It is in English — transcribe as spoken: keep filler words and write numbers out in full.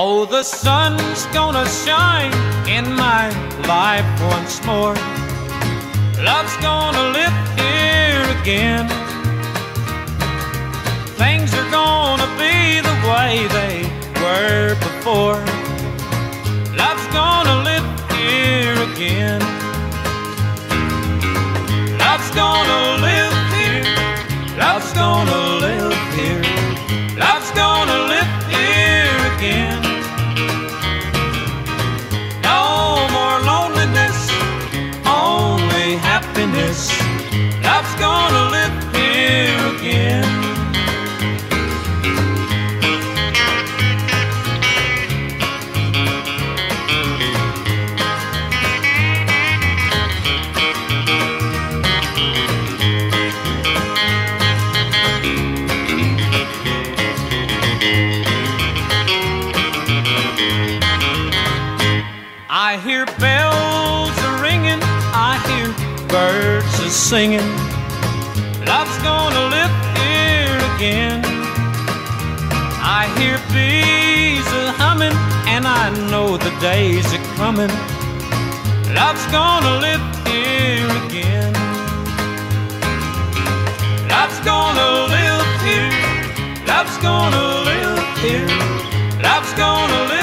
Oh, the sun's gonna shine in my life once more. Love's gonna live here again. Things are gonna be the way they were before. Love's gonna live here again. Love's gonna live here. Love's gonna live here. Love's gonna live here again. No more loneliness, only happiness. Love's gonna live here again. I hear bells a-ringing, I hear birds a-singing. Love's gonna live here again. I hear bees a-humming, and I know the days are coming. Love's gonna live here again. Love's gonna live here. Love's gonna live here. Love's gonna live